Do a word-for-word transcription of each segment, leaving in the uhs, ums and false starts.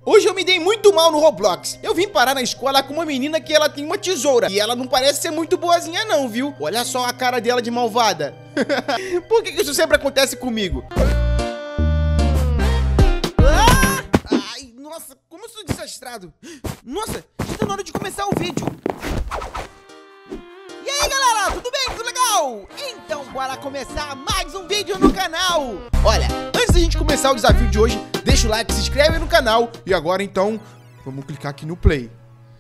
Hoje eu me dei muito mal no Roblox. Eu vim parar na escola com uma menina que ela tem uma tesoura. E ela não parece ser muito boazinha não, viu? Olha só a cara dela de malvada. Por que que isso sempre acontece comigo? Ah! Ai, nossa, como eu sou desastrado. Nossa, já tá na hora de começar o vídeo. E aí, galera, tudo bem? Tudo legal? Então, bora começar mais um vídeo no canal. Olha, antes da gente começar o desafio de hoje, deixa o like, se inscreve no canal. E agora, então, vamos clicar aqui no play.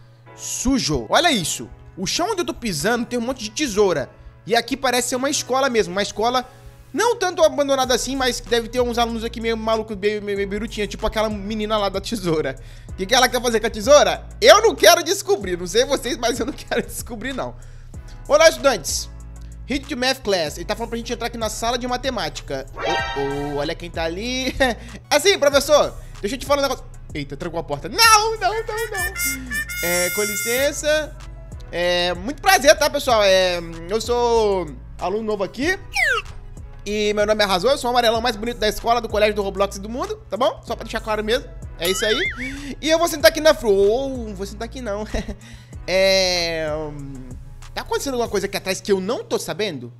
Sujo. Olha isso. O chão onde eu tô pisando tem um monte de tesoura. E aqui parece ser uma escola mesmo. Uma escola não tanto abandonada assim, mas deve ter uns alunos aqui meio malucos, meio, meio, meio birutinha. Tipo aquela menina lá da tesoura. O que, que ela quer fazer com a tesoura? Eu não quero descobrir. Não sei vocês, mas eu não quero descobrir, não. Olá, estudantes. Read to Math Class. Ele tá falando pra gente entrar aqui na sala de matemática. Oh, oh, olha quem tá ali. Assim, professor, deixa eu te falar um negócio. Eita, trancou a porta. Não, não, não, não. É, com licença. É, muito prazer, tá, pessoal? É, eu sou aluno novo aqui. E meu nome é Razor, eu sou o amarelão mais bonito da escola, do colégio do Roblox e do mundo, tá bom? Só pra deixar claro mesmo. É isso aí. E eu vou sentar aqui na frente. Oh, vou sentar aqui não. É... Tá acontecendo alguma coisa aqui atrás que eu não tô sabendo?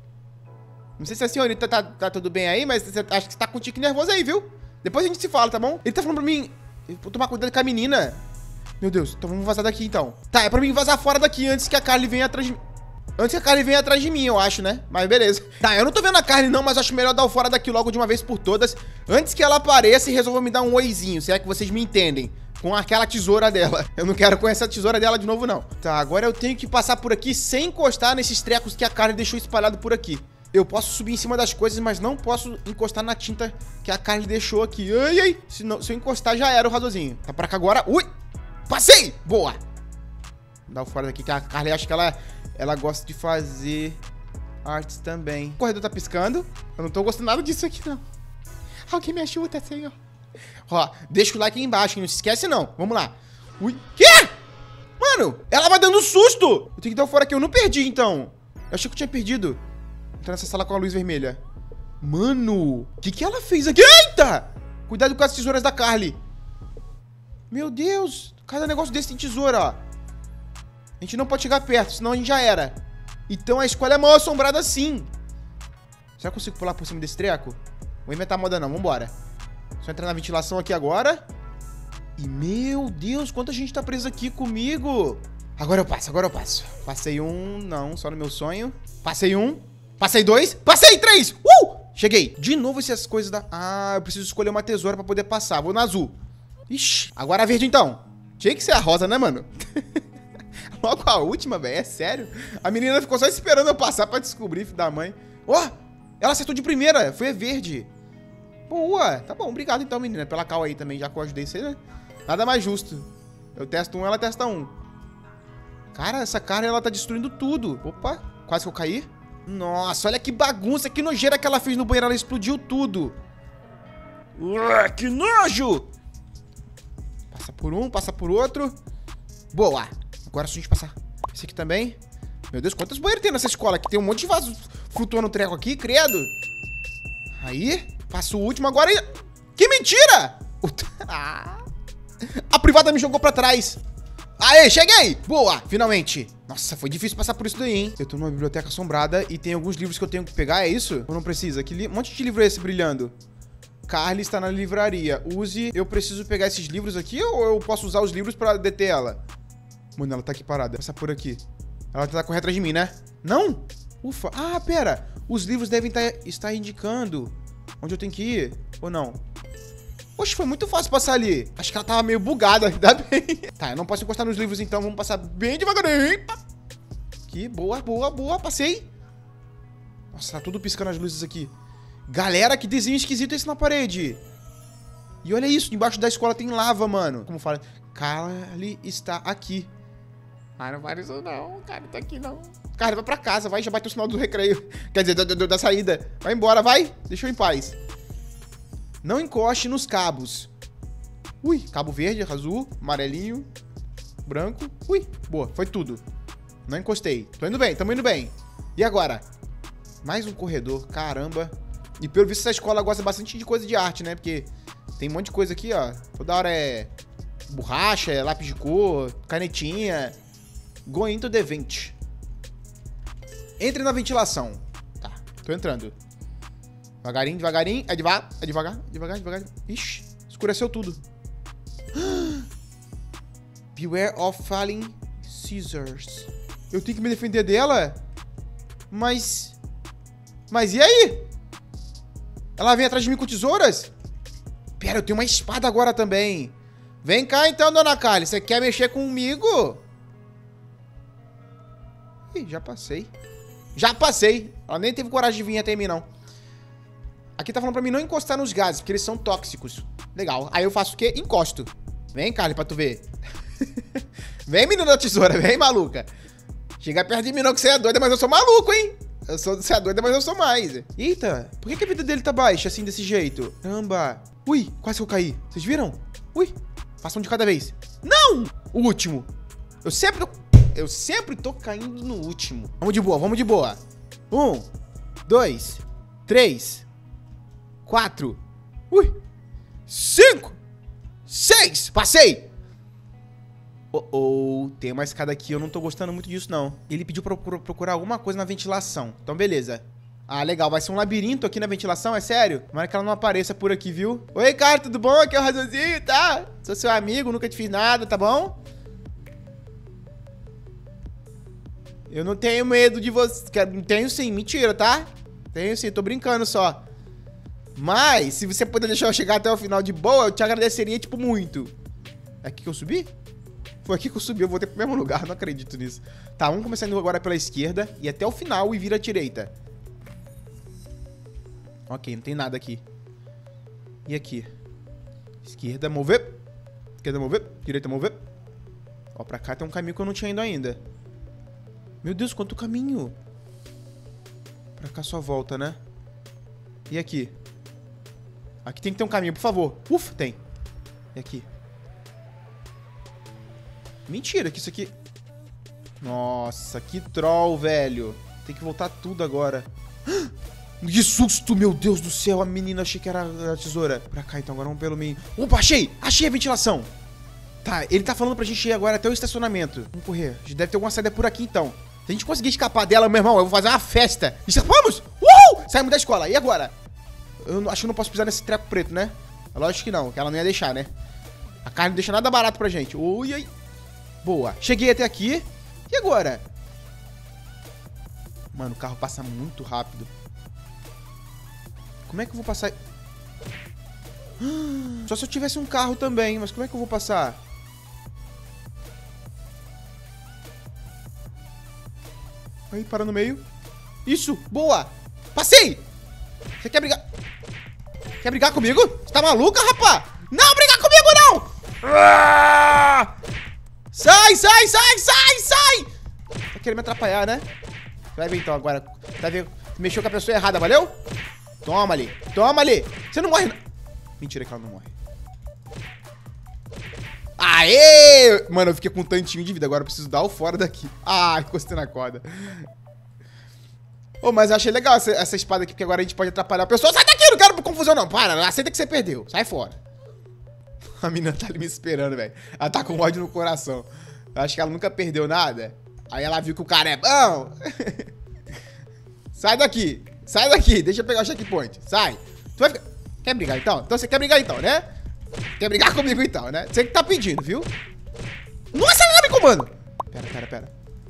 Não sei se a senhorita tá, tá tudo bem aí, mas você, acho que você tá com um tique nervoso aí, viu? Depois a gente se fala, tá bom? Ele tá falando pra mim... Vou tomar cuidado com a menina. Meu Deus, então vamos vazar daqui, então. Tá, é pra mim vazar fora daqui antes que a Carly venha atrás de mim. Antes que a Carly venha atrás de mim, eu acho, né? Mas beleza. Tá, eu não tô vendo a Carly não, mas acho melhor dar o fora daqui logo de uma vez por todas. Antes que ela apareça e resolva me dar um oizinho, se é que vocês me entendem. Com aquela tesoura dela. Eu não quero conhecer a tesoura dela de novo, não. Tá, agora eu tenho que passar por aqui sem encostar nesses trecos que a Carly deixou espalhado por aqui. Eu posso subir em cima das coisas, mas não posso encostar na tinta que a Carly deixou aqui. Ai, ai. Se, não, se eu encostar, já era o Razorzinho. Tá pra cá agora. Ui! Passei! Boa! Vou dar o fora daqui, que a Carly, acho que ela, ela gosta de fazer artes também. O corredor tá piscando. Eu não tô gostando nada disso aqui, não. Alguém me ajuda, senhor. Ó, deixa o like aí embaixo, não se esquece não. Vamos lá. Ui. Quê? Mano, ela vai dando susto. Eu tenho que dar o fora aqui, eu não perdi, então. Eu achei que eu tinha perdido. Entrar nessa sala com a luz vermelha. Mano, o que que ela fez aqui? Eita! Cuidado com as tesouras da Carly. Meu Deus, cada negócio desse tem tesoura, ó. A gente não pode chegar perto, senão a gente já era. Então a escola é mal assombrada sim. Será que eu consigo pular por cima desse treco? Vou inventar moda não, vambora. Só entrar na ventilação aqui agora. E, meu Deus, quanta gente tá presa aqui comigo. Agora eu passo, agora eu passo. Passei um, não, só no meu sonho. Passei um, passei dois, passei três. Uh! Cheguei. De novo essas coisas da... Ah, eu preciso escolher uma tesoura pra poder passar. Vou na azul. Ixi, agora a verde então. Tinha que ser a rosa, né, mano? Logo a última, velho, é sério. A menina ficou só esperando eu passar pra descobrir, filho da mãe. Ó, oh, ela acertou de primeira, foi a verde. Boa, tá bom, obrigado então, menina, pela cal aí também, já que eu ajudei você, né? Nada mais justo. Eu testo um, ela testa um. Cara, essa cara, ela tá destruindo tudo. Opa, quase que eu caí. Nossa, olha que bagunça, que nojeira que ela fez no banheiro, ela explodiu tudo. Ué, que nojo! Passa por um, passa por outro. Boa, agora se a gente passar esse aqui também. Meu Deus, quantos banheiros tem nessa escola aqui? Tem um monte de vasos flutuando no treco aqui, credo. Aí... Passo o último agora e... Que mentira! A privada me jogou pra trás. Aê, cheguei! Boa, finalmente. Nossa, foi difícil passar por isso daí, hein? Eu tô numa biblioteca assombrada e tem alguns livros que eu tenho que pegar, é isso? Ou não precisa? Que li... monte de livro é esse brilhando? Carly está na livraria. Use... Eu preciso pegar esses livros aqui ou eu posso usar os livros pra deter ela? Mano, ela tá aqui parada. Passar por aqui. Ela vai tentar correr atrás de mim, né? Não? Ufa. Ah, pera. Os livros devem tá... estar indicando onde eu tenho que ir, ou não? Poxa, foi muito fácil passar ali. Acho que ela tava meio bugada, ainda bem. Tá, eu não posso encostar nos livros, então vamos passar bem devagarinho. Aqui, boa, boa, boa, passei. Nossa, tá tudo piscando as luzes aqui. Galera, que desenho esquisito é esse na parede. E olha isso, embaixo da escola tem lava, mano. Como fala? Carly está aqui. Ah, não faz isso não, cara, tá aqui não. Cara, vai pra casa, vai, já bateu o sinal do recreio. Quer dizer, da, da, da saída. Vai embora, vai. Deixa eu em paz. Não encoste nos cabos. Ui, cabo verde, azul, amarelinho, branco. Ui, boa, foi tudo. Não encostei. Tô indo bem, tamo indo bem. E agora? Mais um corredor, caramba. E pelo visto essa escola gosta bastante de coisa de arte, né? Porque Tem um monte de coisa aqui, ó. Toda hora é borracha, é lápis de cor, canetinha. Go into the vent. Entre na ventilação. Tá, tô entrando. Devagarinho, devagarinho. É devagar, é devagar, devagar, devagar. Ixi, escureceu tudo. Beware of falling scissors. Eu tenho que me defender dela? Mas... Mas e aí? Ela vem atrás de mim com tesouras? Pera, eu tenho uma espada agora também. Vem cá então, dona Kali. Você quer mexer comigo? Ih, já passei. Já passei. Ela nem teve coragem de vir até mim, não. Aqui tá falando pra mim não encostar nos gases, porque eles são tóxicos. Legal. Aí eu faço o quê? Encosto. Vem, Kali, pra tu ver. Vem, menina da tesoura. Vem, maluca. Chega perto de mim não, que você é doida, mas eu sou maluco, hein? Eu sou, você é doida, mas eu sou mais. Eita, por que, que a vida dele tá baixa, assim, desse jeito? Caramba. Ui, quase que eu caí. Vocês viram? Ui, faça um de cada vez. Não! O último. Eu sempre tô... Eu sempre tô caindo no último. Vamos de boa, vamos de boa. Um, dois, três, quatro, ui, cinco, seis. Passei! Oh, oh, tem uma escada aqui, eu não tô gostando muito disso, não. Ele pediu pra eu procurar alguma coisa na ventilação. Então, beleza. Ah, legal, vai ser um labirinto aqui na ventilação, é sério? Tomara que ela não apareça por aqui, viu? Oi, cara, tudo bom? Aqui é o Razãozinho, tá? Sou seu amigo, nunca te fiz nada, tá bom? Eu não tenho medo de você. Tenho sim, mentira, tá? Tenho sim, tô brincando só. Mas, se você puder deixar eu chegar até o final de boa, eu te agradeceria, tipo, muito. É aqui que eu subi? Foi aqui que eu subi, eu voltei pro mesmo lugar, não acredito nisso. Tá, vamos começar indo agora pela esquerda e até o final e vira à direita. Ok, não tem nada aqui. E aqui? Esquerda, mover. Esquerda, mover. Direita, mover. Ó, pra cá tem um caminho que eu não tinha ido ainda. Meu Deus, quanto caminho. Pra cá só volta, né? E aqui? Aqui tem que ter um caminho, por favor. Ufa, tem. E aqui? Mentira, que isso aqui... Nossa, que troll, velho. Tem que voltar tudo agora. Que susto, meu Deus do céu. A menina, achei que era a tesoura. Pra cá, então, agora vamos pelo meio. Opa, achei! Achei a ventilação. Tá, ele tá falando pra gente ir agora até o estacionamento. Vamos correr. A gente deve ter alguma saída por aqui, então. Se a gente conseguir escapar dela, meu irmão, eu vou fazer uma festa. Escapamos! Uhul! Saímos da escola. E agora? Eu não, acho que eu não posso pisar nesse treco preto, né? Lógico que não, que ela não ia deixar, né? A carne não deixa nada barato pra gente. Ui, ai. Boa. Cheguei até aqui. E agora? Mano, o carro passa muito rápido. Como é que eu vou passar? Só se eu tivesse um carro também. Mas como é que eu vou passar? Aí, para no meio. Isso, boa. Passei. Você quer brigar? Quer brigar comigo? Você tá maluca, rapá? Não, brigar comigo, não! Ah! Sai, sai, sai, sai, sai! Tá querendo me atrapalhar, né? Vai ver então agora. Vai ver. Mexeu com a pessoa errada, valeu? Toma ali. Toma ali. Você não morre, não. Mentira que ela não morre. Aê! Mano, eu fiquei com um tantinho de vida. Agora eu preciso dar o fora daqui. Ah, encostei na corda. Ô, oh, mas eu achei legal essa, essa espada aqui, porque agora a gente pode atrapalhar a pessoa. Sai daqui, não quero confusão, não. Para, aceita que você perdeu. Sai fora. A menina tá ali me esperando, velho. Ela tá com ódio no coração. Eu acho que ela nunca perdeu nada. Aí ela viu que o cara é bom. Sai daqui. Sai daqui. Deixa eu pegar o checkpoint. Sai. Tu vai ficar... Quer brigar, então? Então você quer brigar, então, né? Quer brigar comigo, então, né? Você que tá pedindo, viu? Nossa, ela me comando. Pera, pera, pera.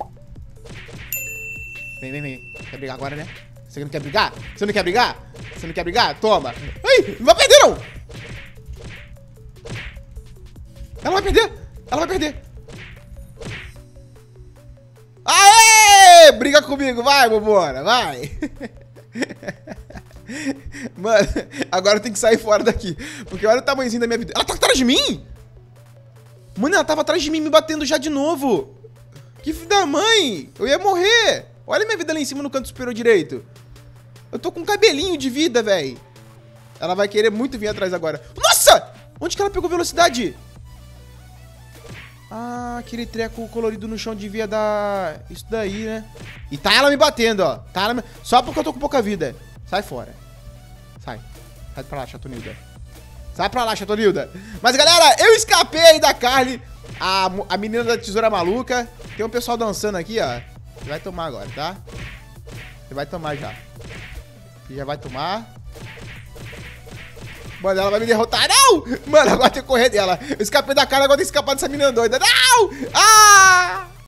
Vem, vem, vem. Quer brigar agora, né? Você não quer brigar? Você não quer brigar? Você não quer brigar? Toma. Ai, não vai perder, não. Ela vai perder. Ela vai perder. Aê! Briga comigo. Vai, bobona. Vai. Mano, agora eu tenho que sair fora daqui. Porque olha o tamanhozinho da minha vida. Ela tá atrás de mim? Mano, ela tava atrás de mim me batendo já de novo. Que filho da mãe. Eu ia morrer. Olha a minha vida lá em cima no canto superior direito. Eu tô com um cabelinho de vida, velho. Ela vai querer muito vir atrás agora. Nossa! Onde que ela pegou velocidade? Ah, aquele treco colorido no chão devia dar... Isso daí, né? E tá ela me batendo, ó. Tá ela me... Só porque eu tô com pouca vida. Sai fora. Sai. Sai pra lá, chatonilda. Sai pra lá, Chatonilda. Mas, galera, eu escapei aí da Carly, a, a menina da tesoura maluca. Tem um pessoal dançando aqui, ó. Você vai tomar agora, tá? Você vai tomar já. Você já vai tomar. Mano, ela vai me derrotar. Não! Mano, agora tem que correr dela. Eu escapei da Carly, agora tem que escapar dessa menina doida. Não! Ah!